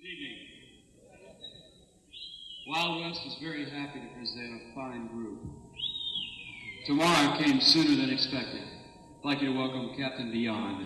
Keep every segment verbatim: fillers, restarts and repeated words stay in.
Wild West is very happy to present a fine group. Tomorrow came sooner than expected. I'd like you to welcome Captain Beyond.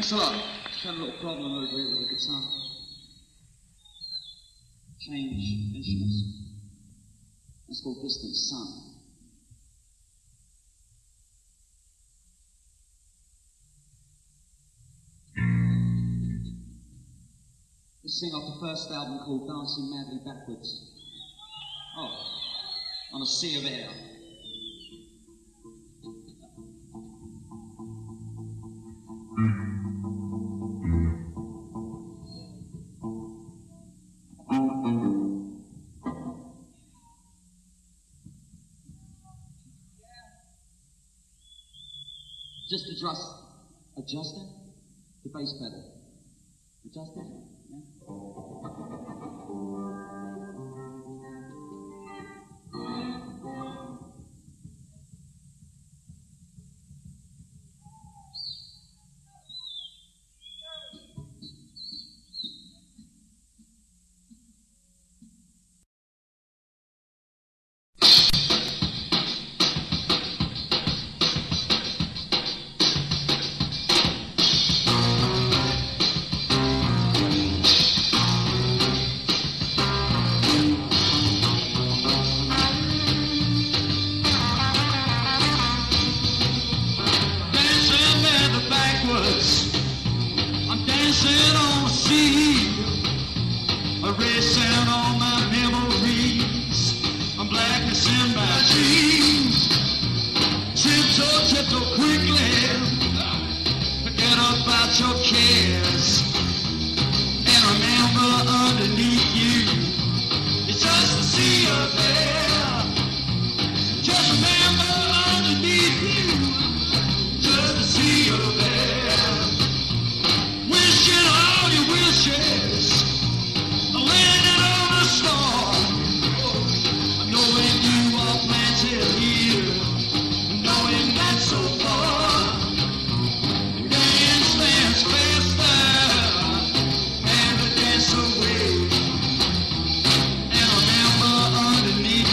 Thanks a lot. Just had a little problem over here with the guitar. Change instruments. That's called Distant Sun. This thing off the first album called Dancing Madly Backwards. Oh, on a sea of air. Just adjust, adjust it, the bass pedal. Adjust it, yeah. Underneath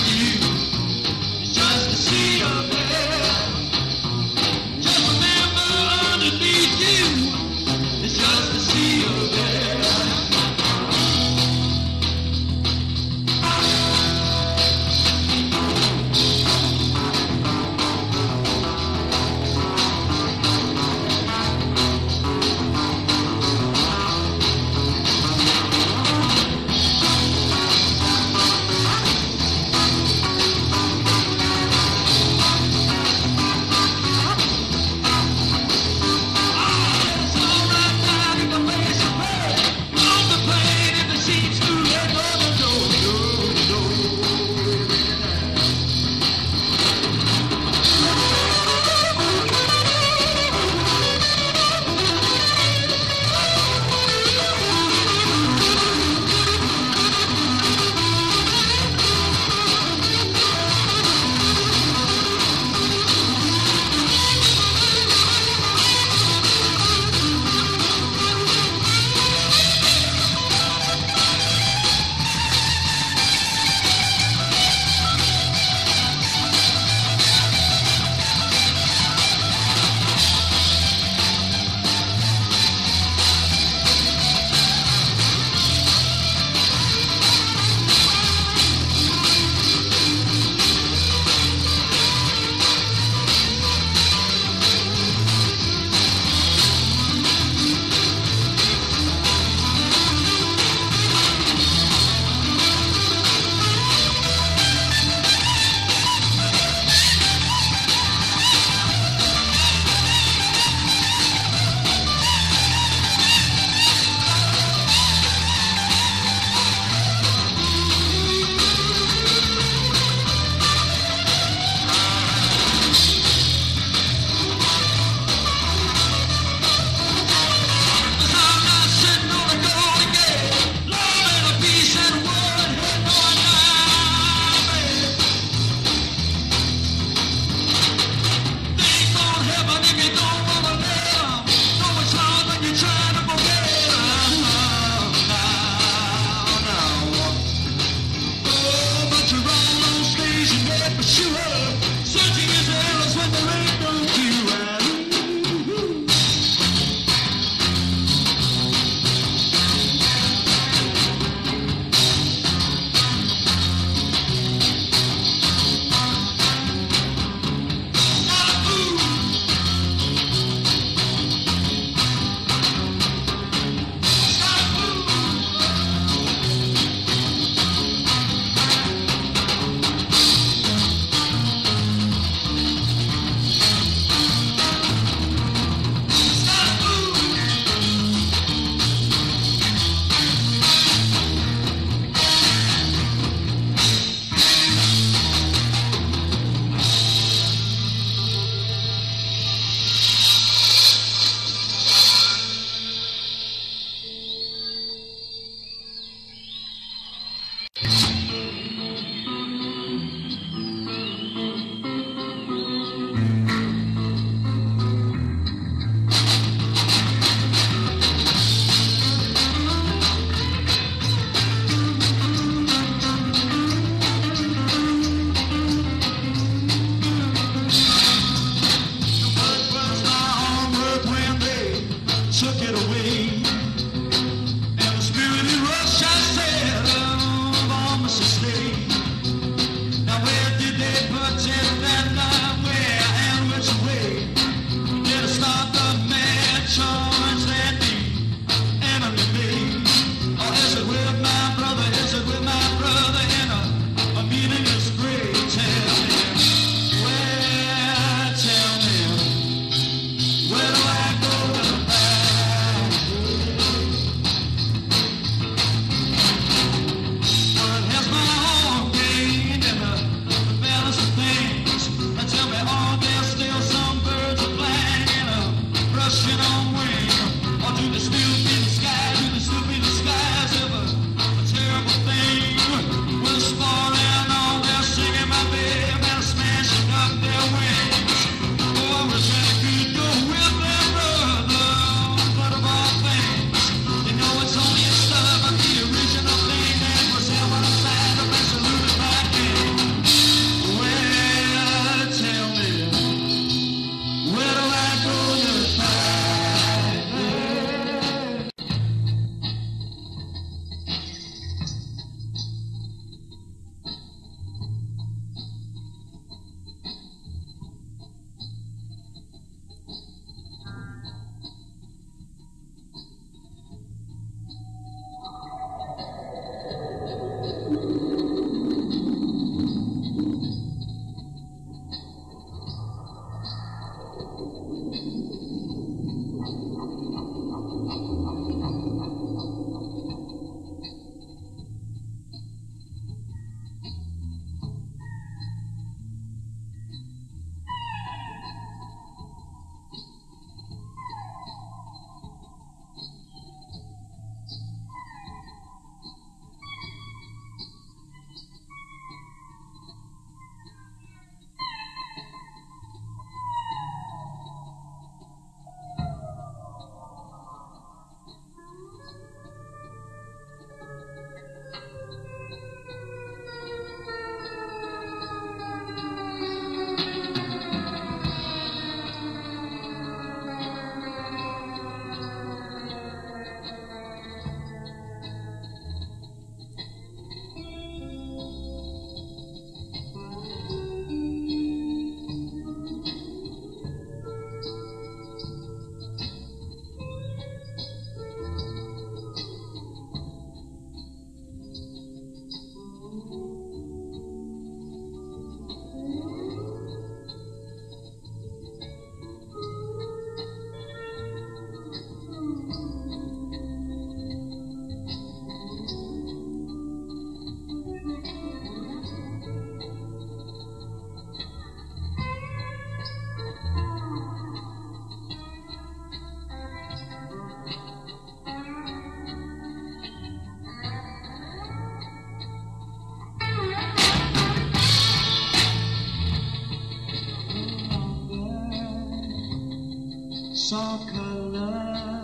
soft color.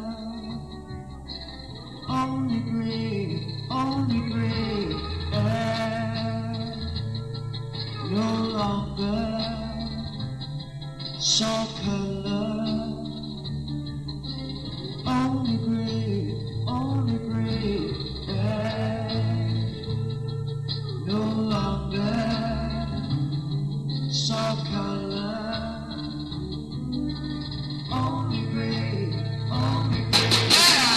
Only gray, only gray air. No longer soft color. Only gray, only gray air. No longer soft color. Only gray, only gray.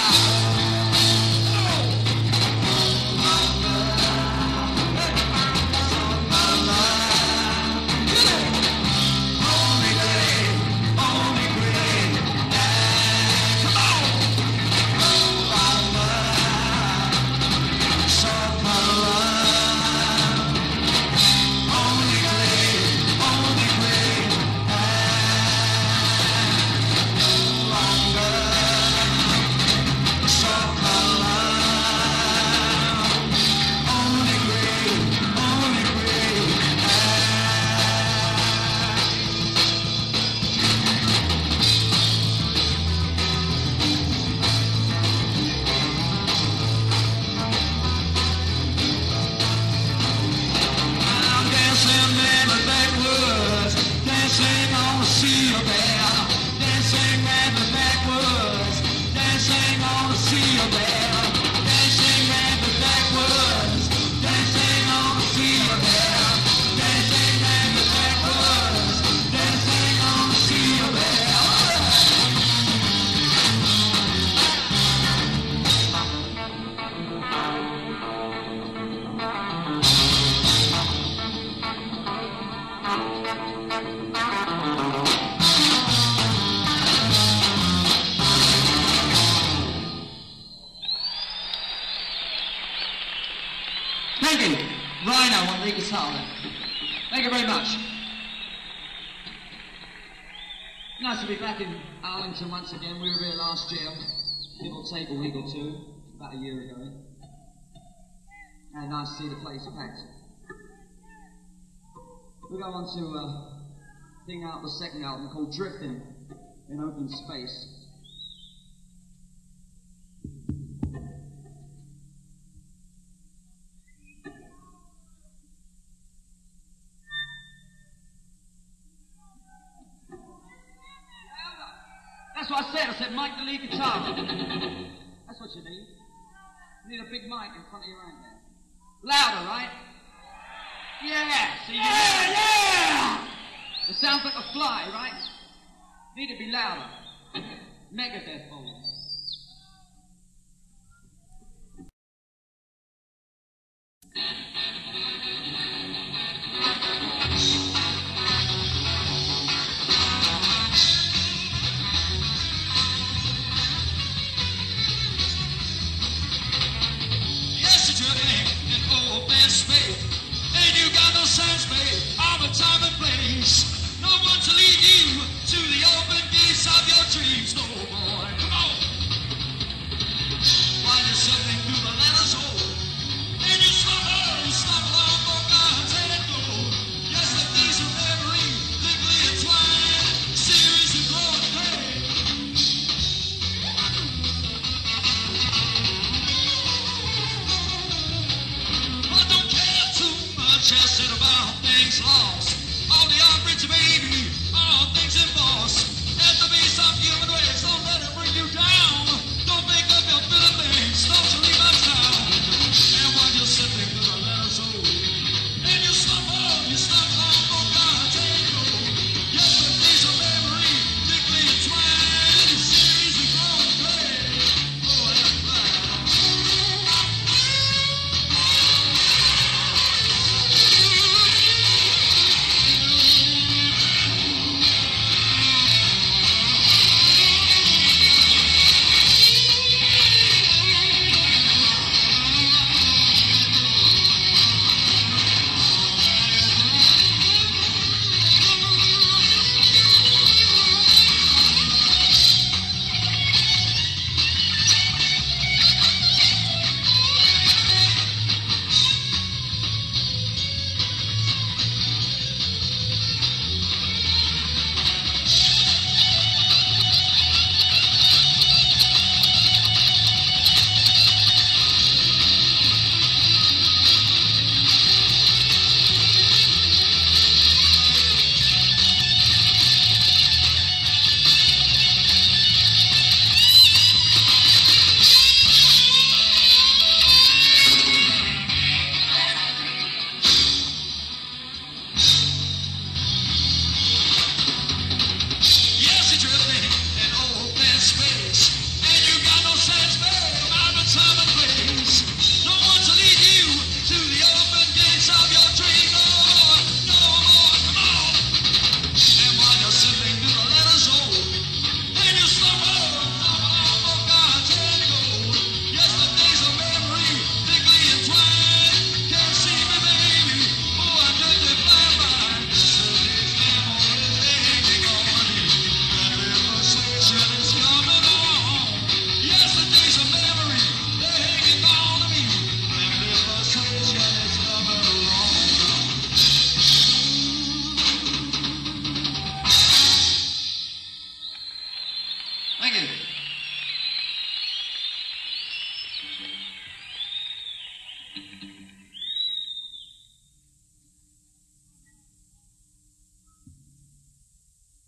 Thank you. Rhino on the guitar then. Thank you very much. Nice to be back in Arlington once again. We were here last year, give or take a week or two, about a year ago. And nice to see the place packed. We'll go on to uh, bring out the second album called Drifting in Open Space. That's what I said. I said, mic the lead guitar. That's what you need. You need a big mic in front of your own there. Louder, right? Yeah. So you yeah, yeah. It sounds like a fly, right? Need to be louder. Megadeth volume. Time and place, no one to lead you to the open gates of your dreams, no boy. Come on.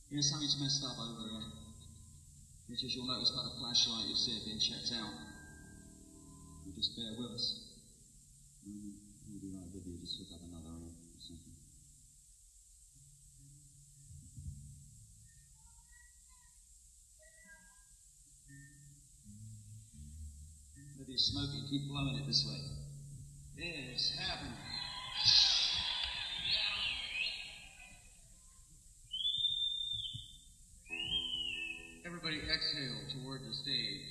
Yeah, something's messed up over there. Which, as you'll notice by the flashlight, you'll see it being checked out. You just bear with us. Mm, we'll be right with you. Just hook up another amp or something. Maybe it's smoky. Keep blowing it this way. Yeah, it's happening. Everybody exhale toward the stage.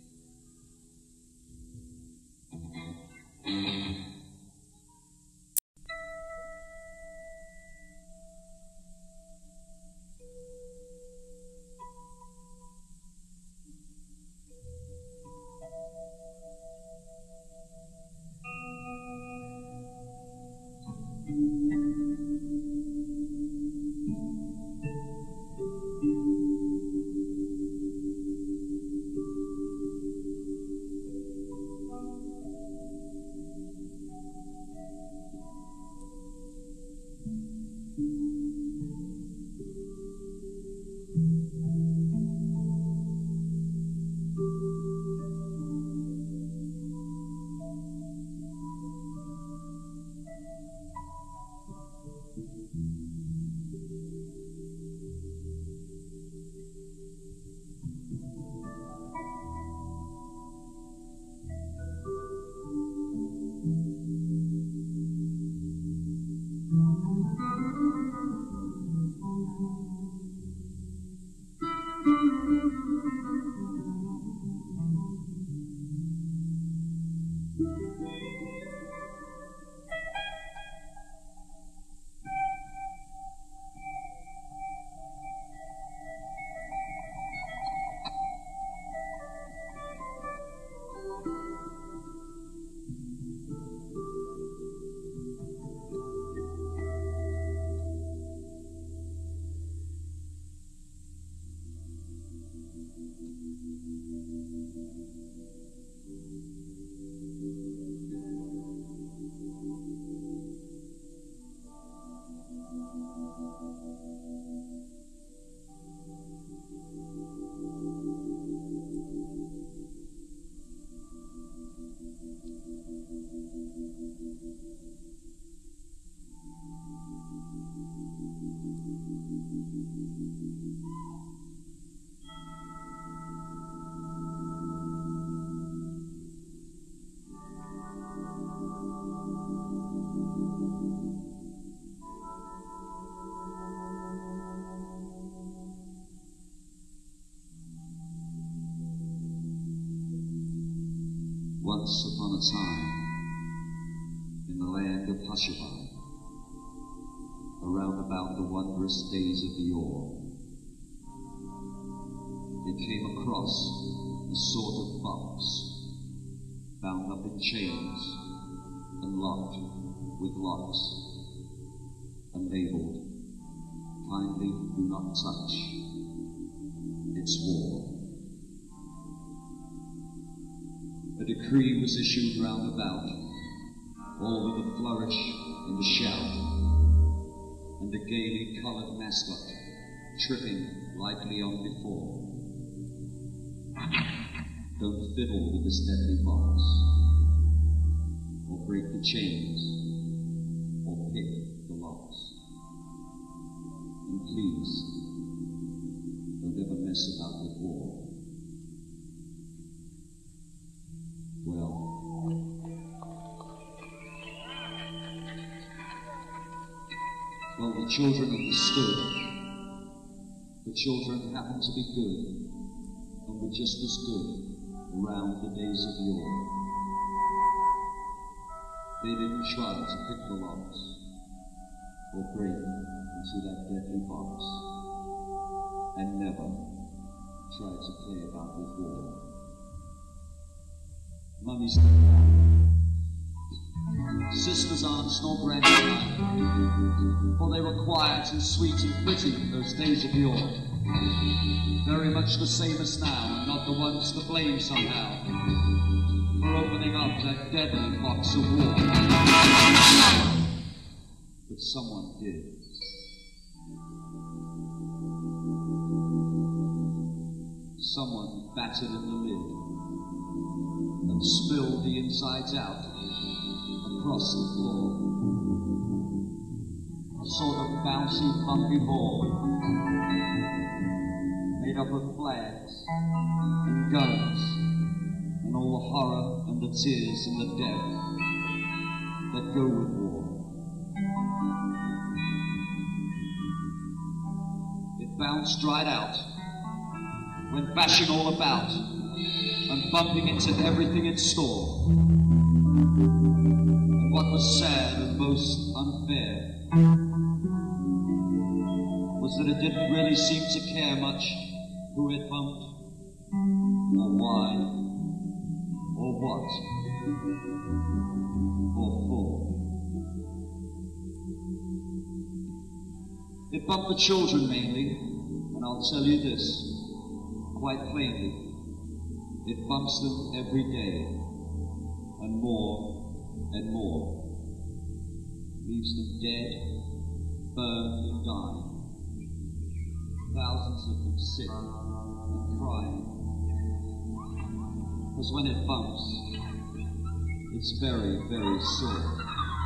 Once upon a time, in the land of Hushabye, around about the wondrous days of yore, they came across a sort of box, bound up in chains and locked with locks, and labeled, "Kindly do not touch, it's war." A decree was issued round about, all with a flourish and a shout, and a gaily coloured mascot tripping lightly on before. Don't fiddle with this deadly box, or break the chains, or pick the locks. And please, don't ever mess about with war. Well, well, the children understood. The children happened to be good, and were just as good around the days of yore. They didn't try to pick the locks, or break into that deadly box, and never tried to play about with war. Mummies don't lie. Sisters, aunts, nor grandchildren, for they were quiet and sweet and pretty in those days of yore. Very much the same as now, and not the ones to blame somehow for opening up that deadly box of war. But someone did. Someone battered in the lid and spilled the insides out across the floor. A sort of bouncy, bumpy ball made up of flags and guns and all the horror and the tears and the death that go with war. It bounced right out, went bashing all about and bumping into everything it saw. And what was sad and most unfair was that it didn't really seem to care much who it bumped, or why, or what, or for. It bumped the children mainly, and I'll tell you this quite plainly, it bumps them every day, and more and more. Leaves them dead, burned and dying. Thousands of them sick and crying. Because when it bumps, it's very, very sore.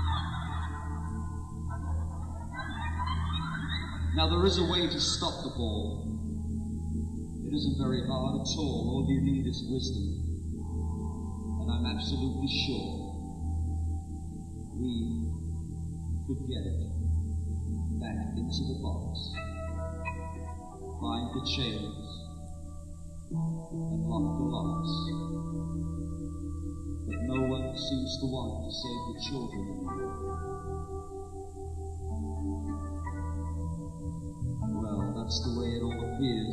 Now there is a way to stop the ball. It isn't very hard at all. All you need is wisdom. And I'm absolutely sure we could get it back into the box, find the chains, and lock the locks. But no one seems to want to save the children anymore. Well, that's the way it all appears.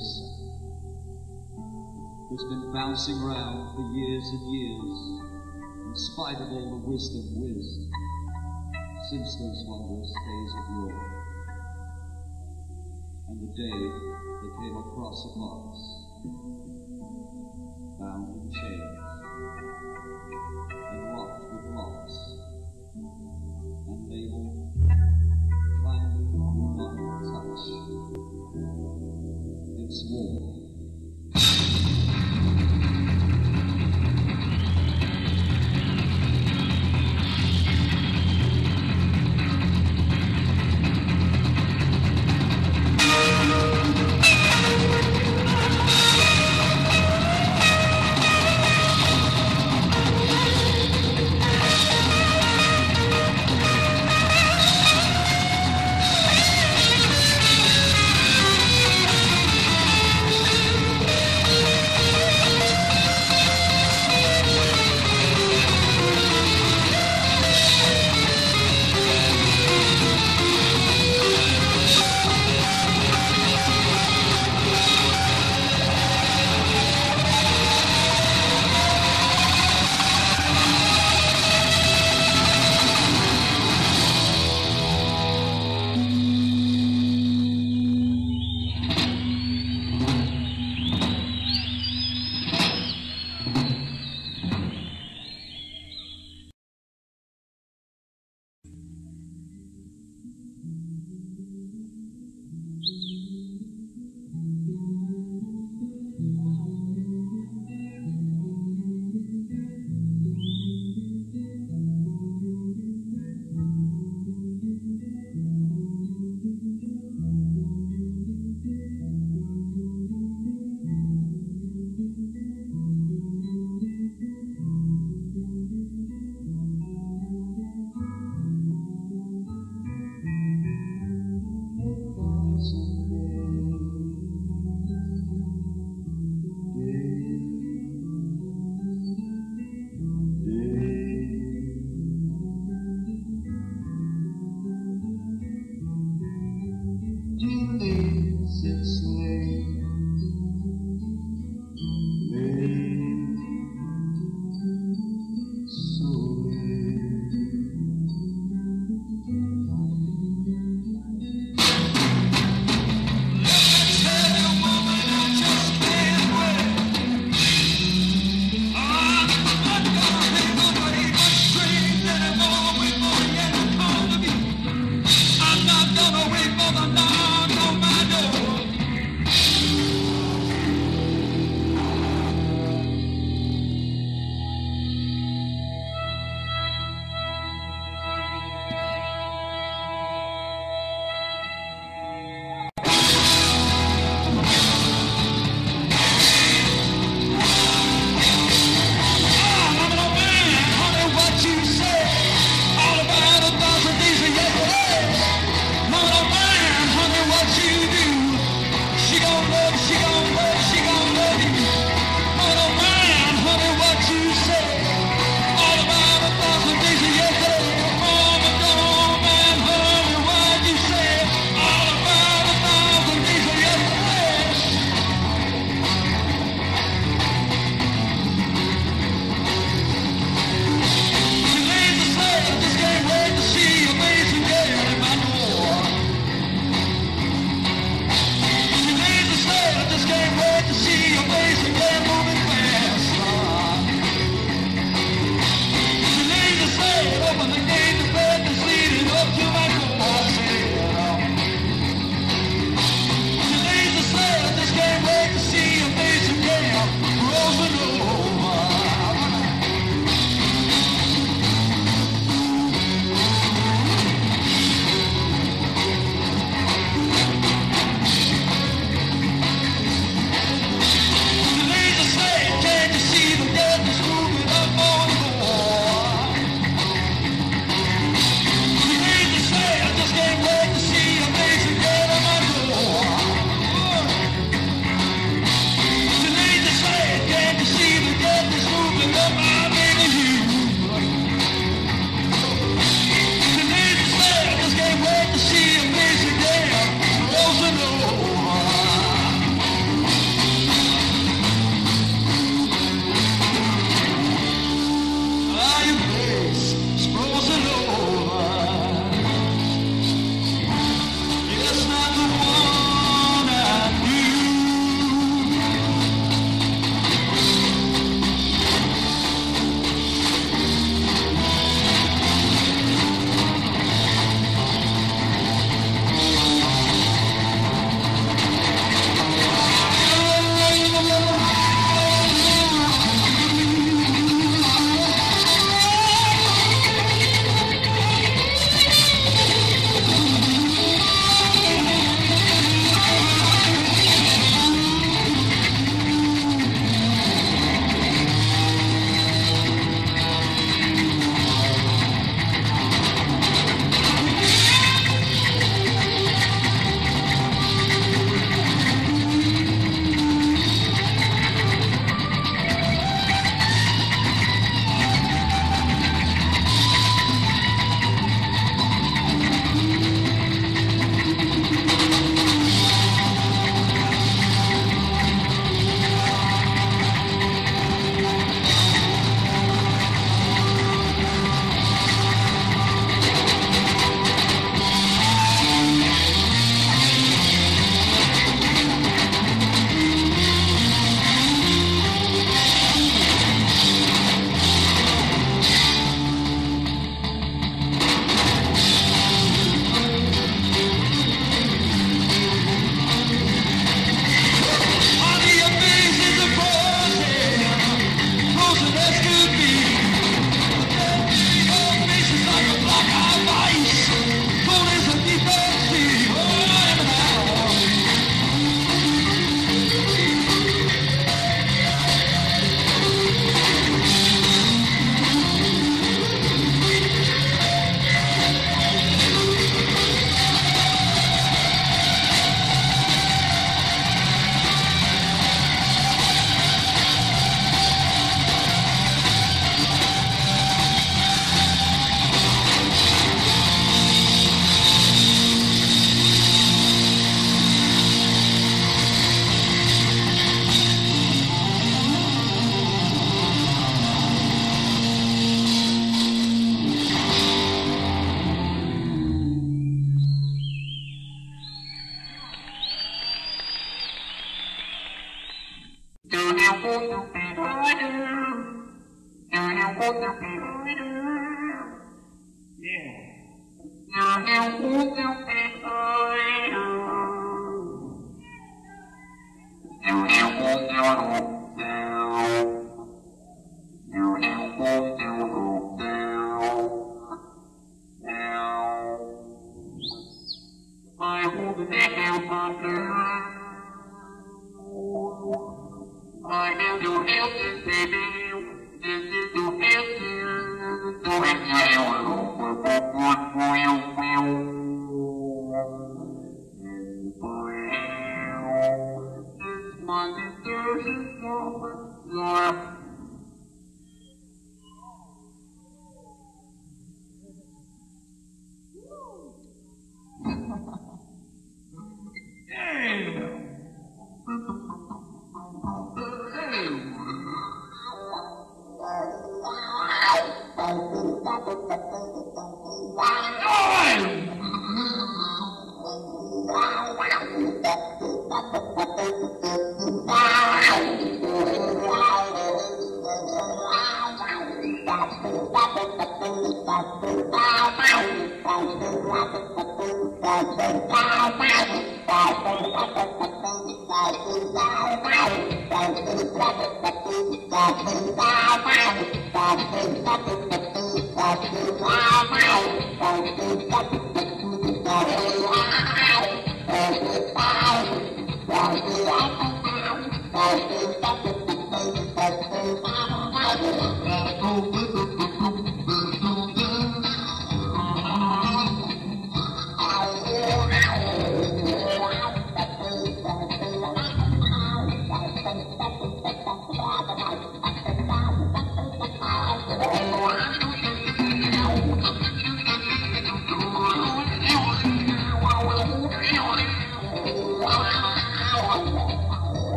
It's been bouncing round for years and years, in spite of all the wisdom whizzed, since those wondrous days of yore. And the day they came across a box, bound in chains, and locked with locks, and labeled, kindly do not touch. It's war.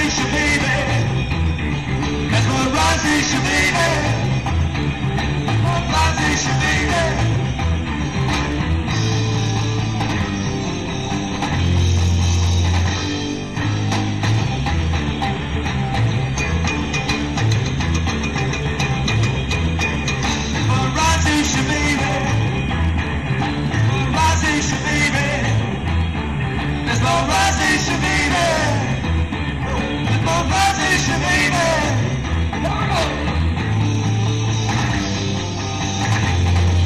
Baby.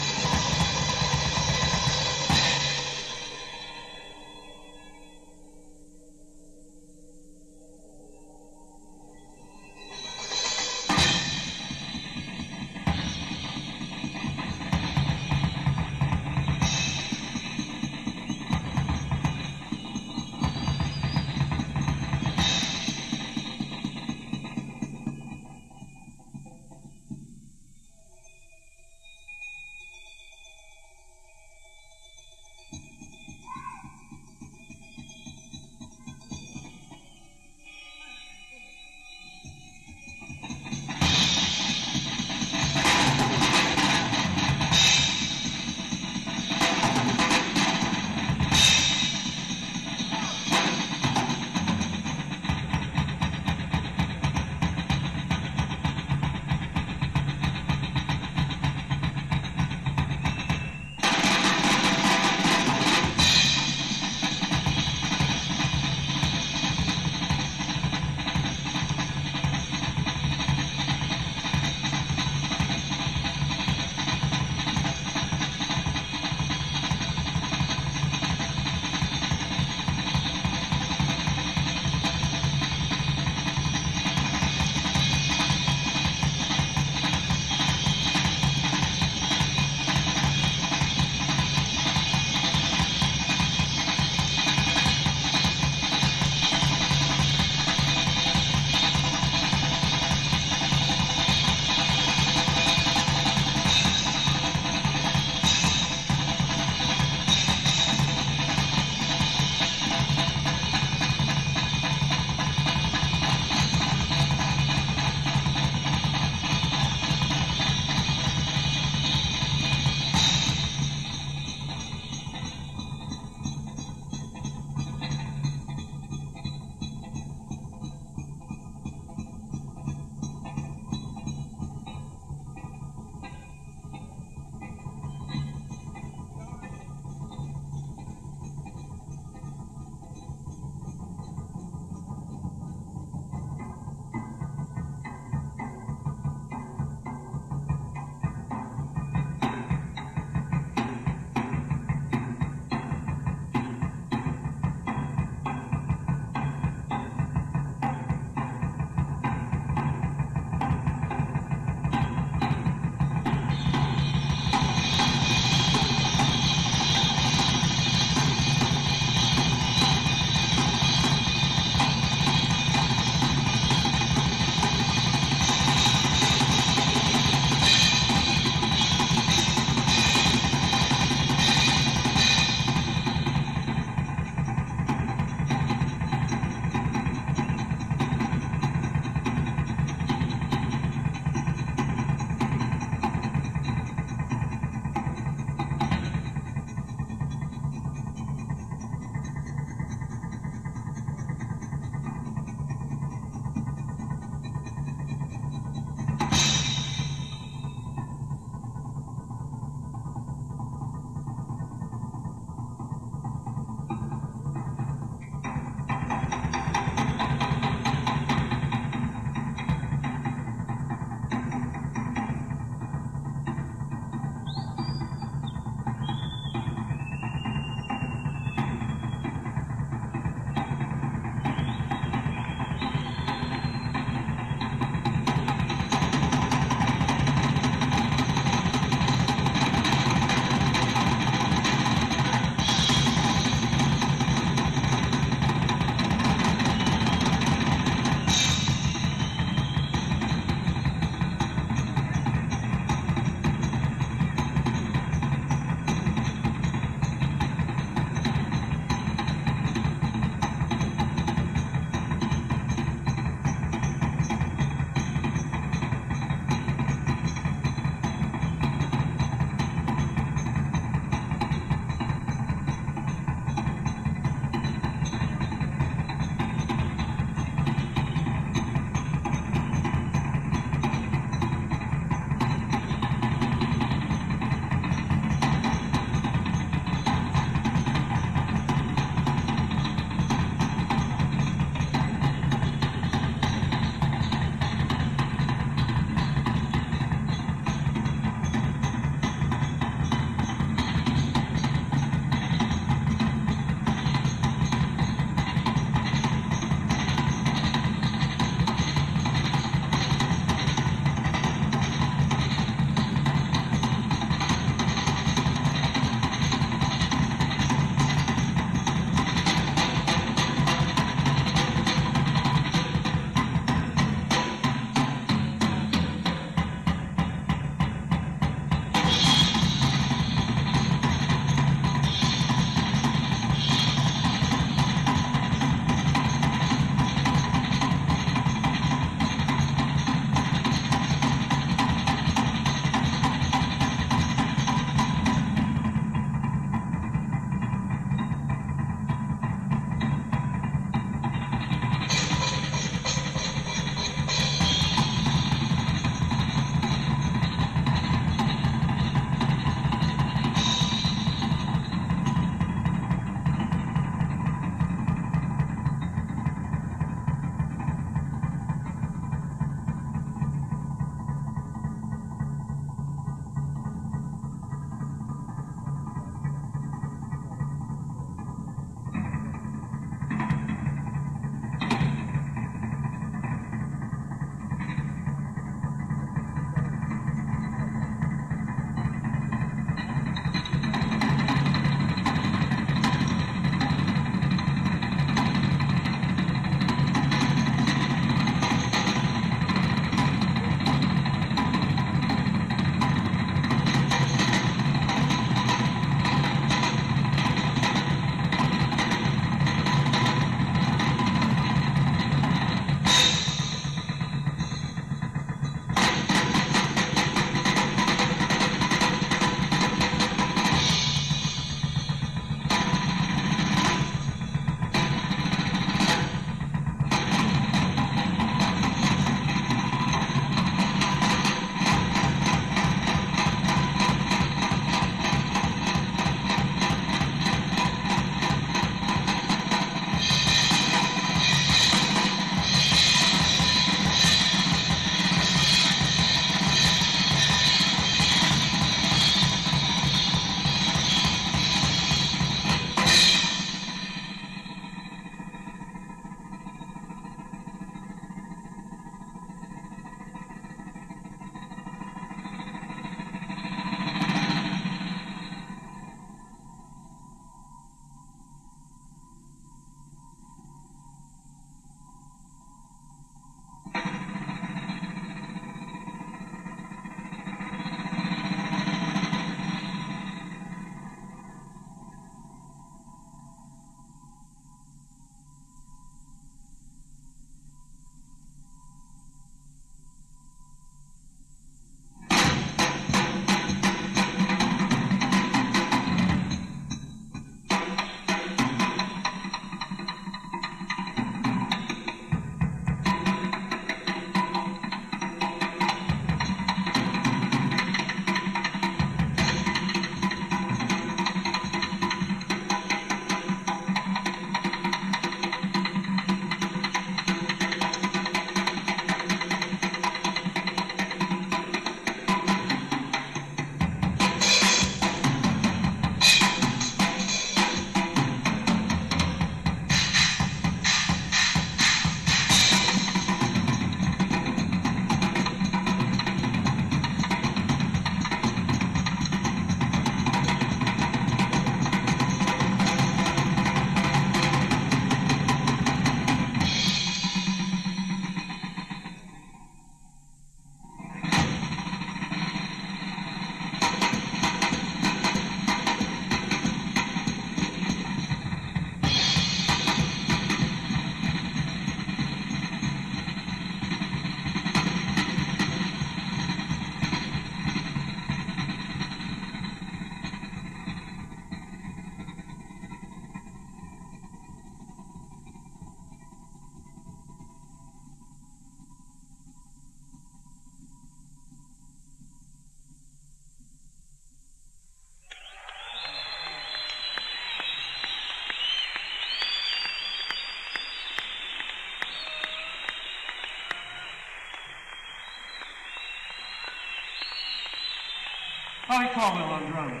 Bobby Caldwell on drums.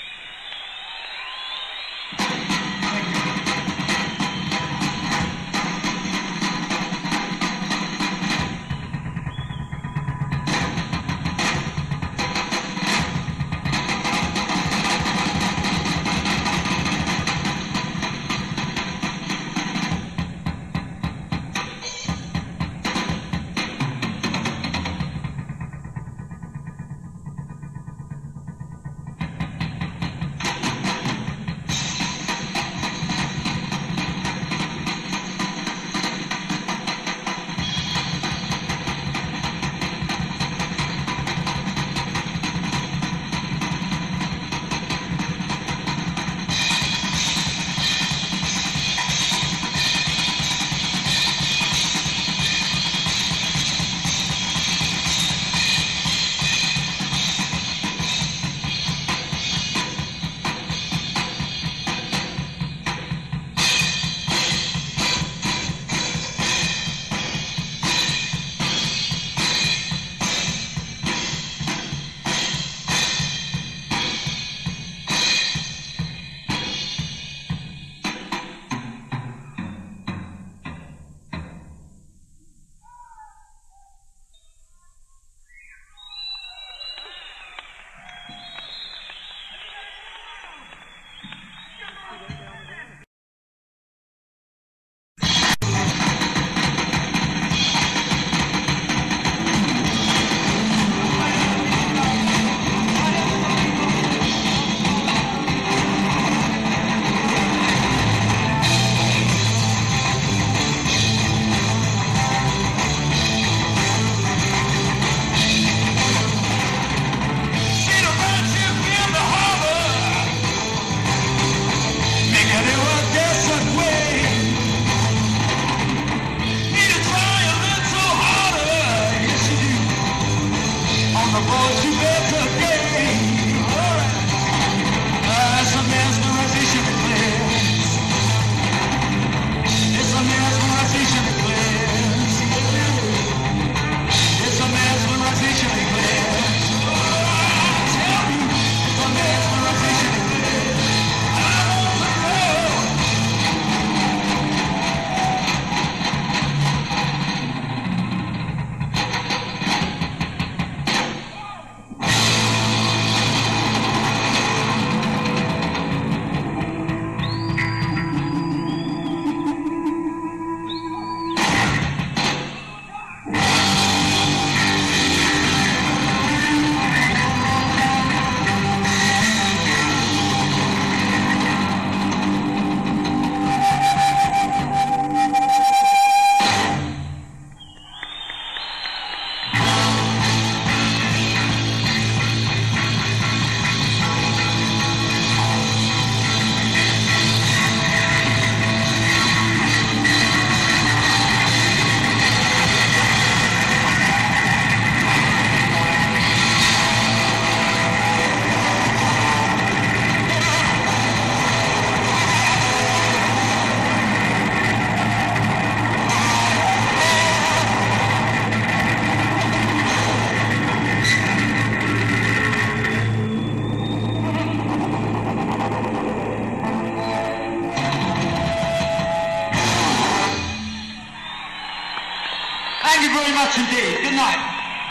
Thank you very much indeed. Good night.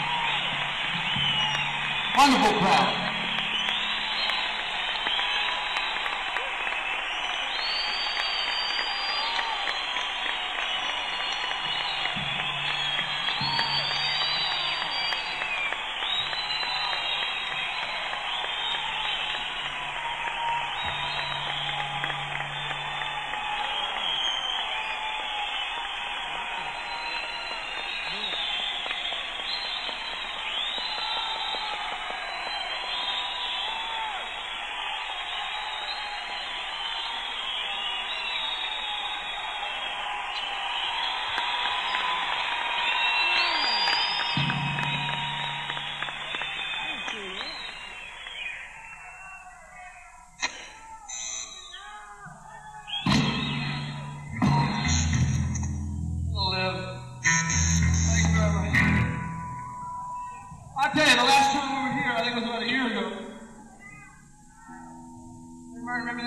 Wonderful crowd.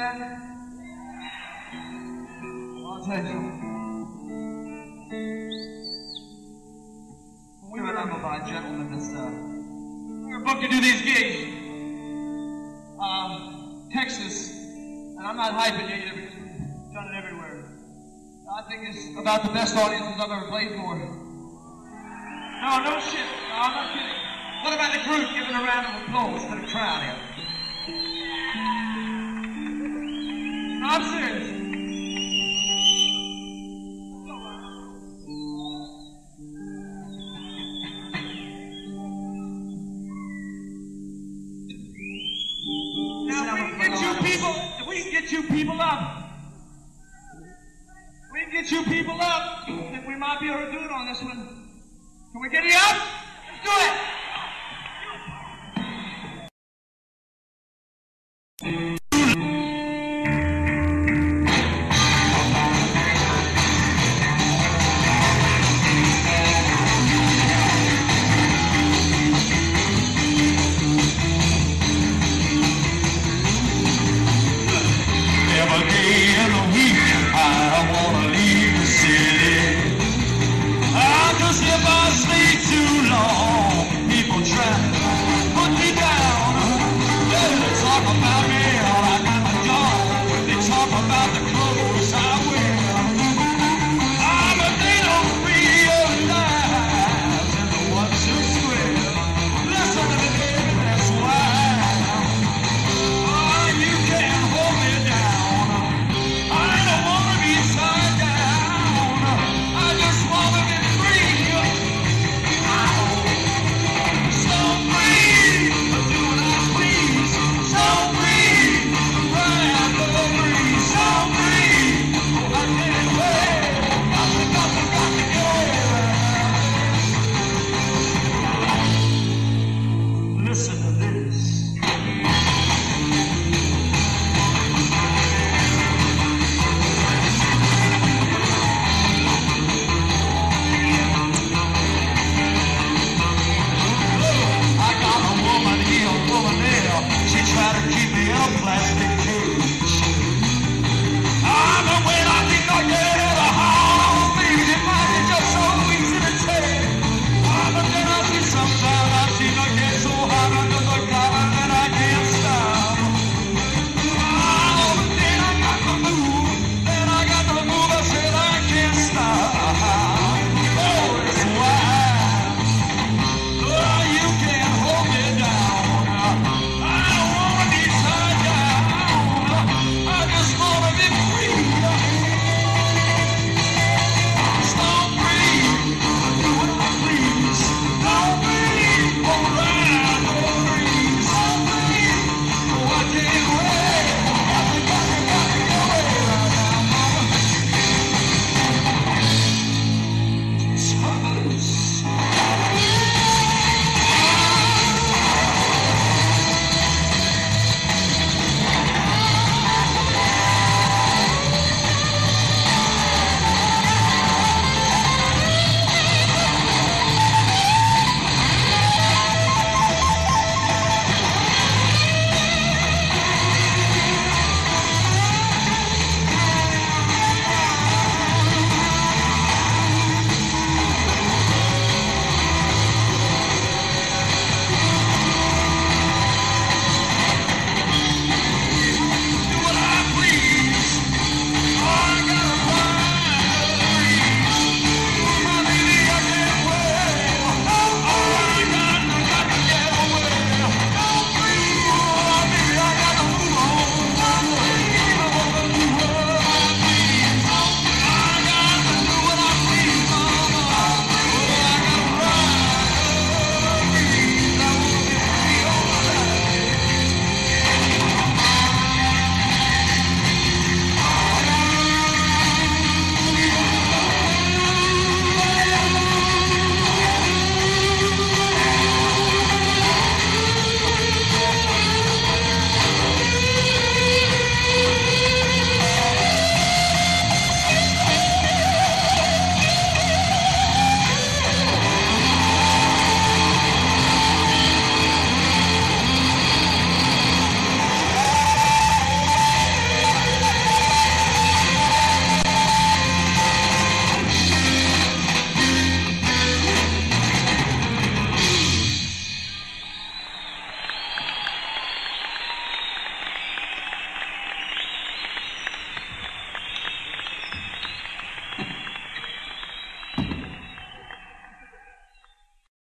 that? Well, I'll tell you something. We were remembered by a gentleman that's, uh, we were booked to do these gigs. Um, Texas, and I'm not hyping you either because we've done it everywhere. I think it's about the best audiences I've ever played for. No, no shit. No, I'm not kidding. What about the group giving a round of applause to the crowd here? No, I'm serious. Now, if we can get you people, if we can get you people up, if we can get you people up, then we might be able to do it on this one. Can we get you up? Let's do it!